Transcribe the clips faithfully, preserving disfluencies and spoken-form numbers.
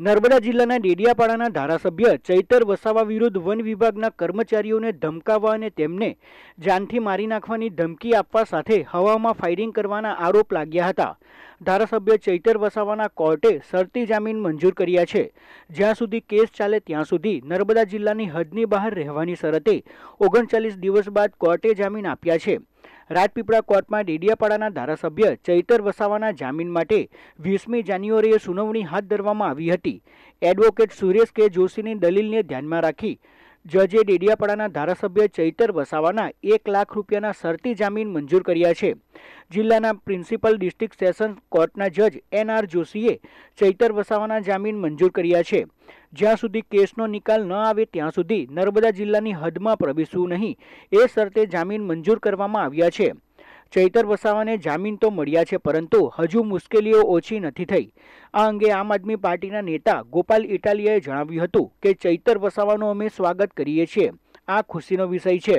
નર્મદા જિલ્લાના ડેડિયાપાડાના ધારાસભ્ય ચૈતર વસાવા વિરુદ્ધ વન વિભાગના કર્મચારીઓને ધમકાવવા અને તેમને જાનથી મારી નાખવાની ધમકી આપવા સાથે હવામાં ફાયરિંગ કરવાના આરોપ લાગ્યા હતા। ધારાસભ્ય ચૈતર વસાવાના કોર્ટે શરતી જામીન મંજૂર કર્યા છે। જ્યાં સુધી કેસ ચાલે ત્યાં સુધી નર્મદા જિલ્લાની હદની બહાર રહેવાની શરતે ઓગણચાલીસ દિવસ બાદ કોર્ટે જામીન આપ્યા છે। રાજપીપળા કોર્ટમાં ડેડિયાપાડાના ધારાસભ્ય ચૈતર વસાવાના જામીન માટે વીસમી જાન્યુઆરીએ સુનાવણી હાથ ધરવામાં આવી હતી। એડવોકેટ સુરેશ કે જોશીની દલીલને ધ્યાનમાં રાખી જજે ડેડિયાપાડાના ધારાસભ્ય ચૈતર વસાવાના એક લાખ રૂપિયાના શરતી જામીન મંજૂર કર્યા છે। જિલ્લાના પ્રિન્સિપલ ડિસ્ટ્રિક્ટ સેશન્સ કોર્ટના જજ એન આર જોશીએ ચૈતર વસાવાના જામીન મંજૂર કર્યા છે। જ્યાં સુધી કેસનો નિકાલ ન આવે ત્યાં સુધી નર્મદા જિલ્લાની હદમાં પ્રવેશવું નહીં એ શરતે જામીન મંજૂર કરવામાં આવ્યા છે। ચૈતર વસાવાને જામીન તો મળ્યા છે, પરંતુ હજુ મુશ્કેલીઓ ઓછી નથી થઈ। આ અંગે આમ આદમી પાર્ટીના નેતા ગોપાલ ઇટાલિયાએ જણાવ્યું હતું કે ચૈતર વસાવાનું અમે સ્વાગત કરીએ છીએ। આ ખુશીનો વિષય છે।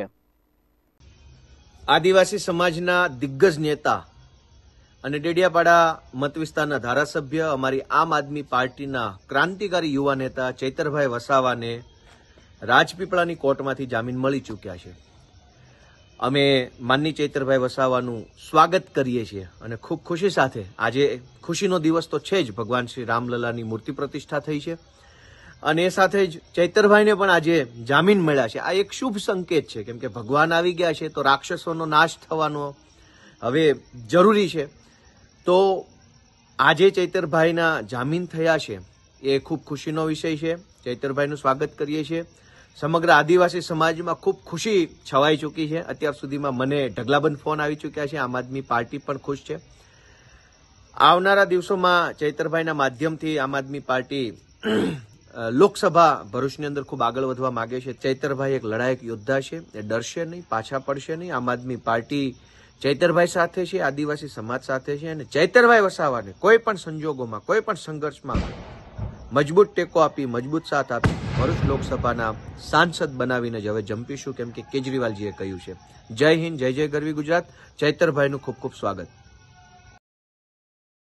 આદિવાસી સમાજના દિગ્ગજ નેતા અને ડેડિયાપાડા મત વિસ્તારના ધારાસભ્ય અમારી આમ આદમી પાર્ટીના ક્રાંતિકારી યુવા નેતા ચૈતરભાઈ વસાવાને રાજપીપળાની કોર્ટમાંથી જામીન મળી ચૂક્યા છે। અમે માનની ચૈતરભાઈ વસાવાનું સ્વાગત કરીએ છીએ અને ખૂબ ખુશી સાથે આજે ખુશીનો દિવસ તો છે જ, ભગવાન શ્રી રામલલાની મૂર્તિ પ્રતિષ્ઠા થઈ છે અને એ સાથે જ ચૈતરભાઈને પણ આજે જામીન મળ્યા છે। આ એક શુભ સંકેત છે, કેમ કે ભગવાન આવી ગયા છે તો રાક્ષસોનો નાશ થવાનો હવે જરૂરી છે। તો આજે ચૈતરભાઈના જામીન થયા છે એ ખૂબ ખુશીનો વિષય છે। ચૈતરભાઈનું સ્વાગત કરીએ છીએ। સમગ્ર આદિવાસી સમાજમાં ખૂબ ખુશી છવાઈ ચૂકી છે। અત્યાર સુધીમાં મને ઢગલાબંધ ફોન આવી ચૂક્યા છે। આમ આદમી પાર્ટી પણ ખુશ છે। આવનારા દિવસોમાં ચૈતરભાઈના માધ્યમથી આમ આદમી પાર્ટી લોકસભા ભરૂચની અંદર ખૂબ આગળ વધવા માંગે છે। ચૈતરભાઈ એક લડાયક યોદ્ધા છે, એ ડરશે નહીં, પાછા પડશે નહીં। આમ આદમી પાર્ટી ચૈતરભાઈ સાથે છે, આદિવાસી સમાજ સાથે છે અને ચૈતરભાઈ વસાવાને કોઈ પણ સંજોગોમાં, કોઈ પણ સંઘર્ષમાં મજબૂત ટેકો આપી, મજબૂત સાથ આપી ભરૂચ લોકસભાના સાંસદ બનાવીને જ હવે જંપીશું, કેમ કે કેજરીવાલજીએ કહ્યું છે। જય હિન્દ, જય જય ગરવી ગુજરાત। ચૈતરભાઈનું ખૂબ ખૂબ સ્વાગત।